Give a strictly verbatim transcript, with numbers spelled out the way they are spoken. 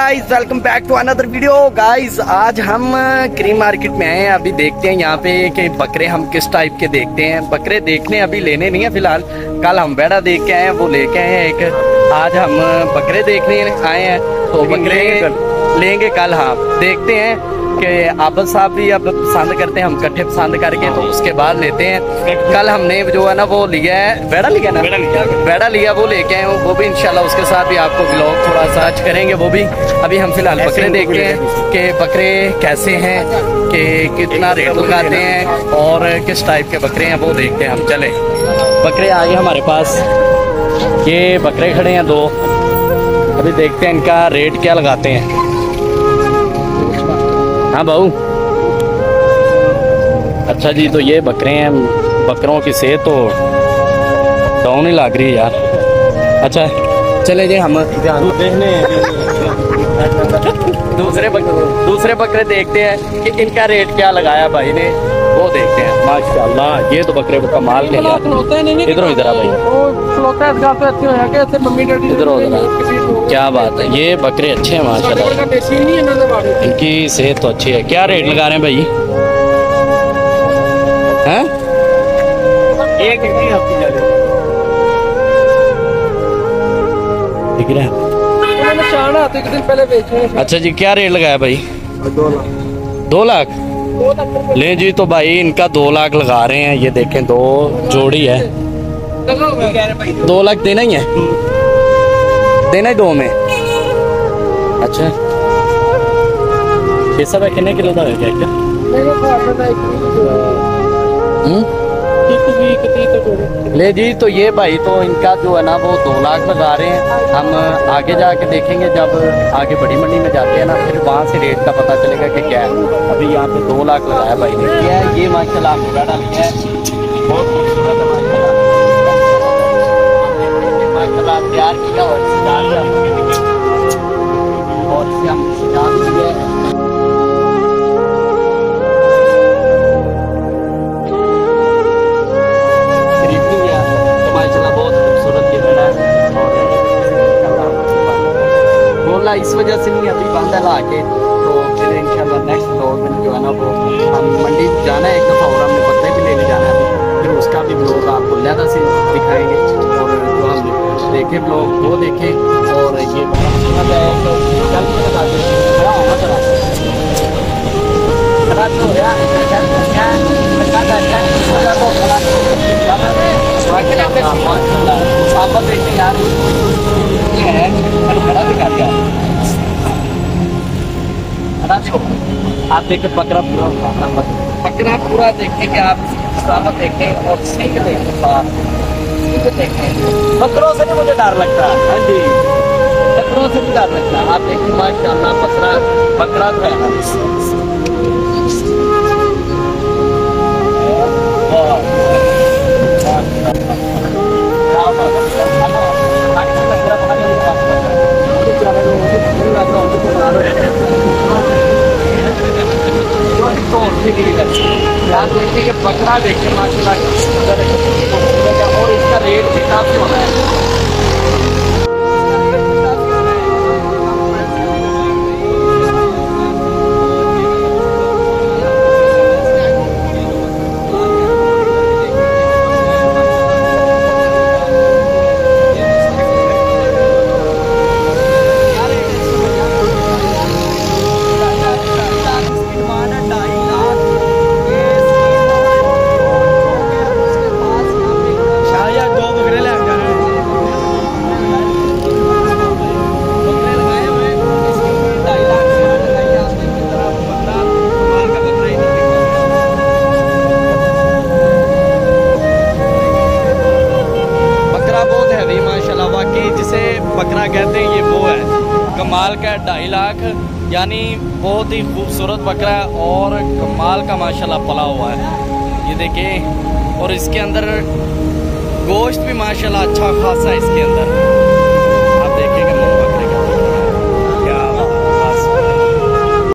Guys, welcome back to another video. Guys आज हम cream market में आए हैं। अभी देखते हैं यहाँ पे कि बकरे हम किस टाइप के देखते हैं। बकरे देखने अभी लेने नहीं है फिलहाल। कल हम बेड़ा देख के आए हैं, वो लेके आए हैं एक। आज हम बकरे देखने आए हैं, तो बकरे लेंगे कल। हाँ देखते हैं कि आबद साहब भी अब पसंद करते हैं, हम इकट्ठे पसंद करके तो उसके बाद लेते हैं। कल हमने जो है ना वो लिया है, बेड़ा लिया ना, बेड़ा लिया वो लेके आए, वो भी इंशाल्लाह उसके साथ भी आपको व्लॉग थोड़ा सर्च करेंगे वो भी। अभी हम फिलहाल बकरे देखते हैं कि बकरे कैसे हैं, कि कितना रेट लगाते हैं और किस टाइप के बकरे हैं, वो देखते हैं हम। चले बकरे आ गए हमारे पास, ये बकरे खड़े हैं दो। अभी देखते हैं इनका रेट क्या लगाते हैं। हाँ भाऊ, अच्छा जी, तो ये बकरे हैं। बकरों की सेहत तो डाउन ही लग रही है यार। अच्छा चले जी हम देखने दूसरे बकरे दूसरे बकरे देखते हैं कि इनका रेट क्या लगाया भाई ने, वो देखते हैं। माशाल्लाह ये तो बकरे कमाल के हैं। इधर इधर आ भाई, इधर क्या बात है, ये बकरे अच्छे हैं माशाल्लाह, इनकी सेहत तो अच्छी है। क्या रेट लगा रहे हैं भाई? हैं एक दिख रहा है। एक दिन पहले बेचे। अच्छा जी, क्या रेट लगाया भाई? दो लाख ले जी। तो भाई इनका दो लाख लगा रहे हैं। ये देखें दो जोड़ी है, दो लाख देना ही है, देना ही दो में। अच्छा ये सब है, कितने किलो का है क्या? ले जी, तो ये भाई तो इनका जो है ना वो दो लाख लगा रहे हैं। हम आगे जाके देखेंगे, जब आगे बड़ी मंडी में जाते हैं ना, फिर वहाँ से रेट का पता चलेगा कि क्या है। अभी यहाँ पे दो लाख लगाया भाई ने। क्या है ये माशाल्लाह हमने बेड़ा लिया है, बहुत खूबसूरत है माशाल्लाह, तैयार किया और इससे हम इस वजह से नहीं अभी बंद है ला के, तो फिर इंशाल्लाह नेक्स्ट ब्लॉग में जो है ना वो हम मंडी जाना है एक दफ़ा, और हमने बकरे भी लेने जाना है, फिर उसका भी ब्लॉग आपको ज़्यादा से दिखाएंगे। और जो हम देखे ब्लॉग वो देखें, और ये आप देखें बकरा पूरा बकरा पूरा देखें कि आप सामत देखें और सीख देखें, देखें। बकरों से भी मुझे डर लगता है। हाँ जी, बकरों से भी डर लगता है। आप देखें माशाल्लाह बकरा बकरा तो है। बकरा देखिए माशाल्लाह और इसका रेट भी काफी होना है। बकरा कहते हैं ये वो है कमाल का, ढाई लाख यानी बहुत ही खूबसूरत बकरा है और कमाल का माशाल्लाह पला हुआ है। ये देखिए, और इसके अंदर गोश्त भी माशाल्लाह अच्छा खासा है इसके अंदर।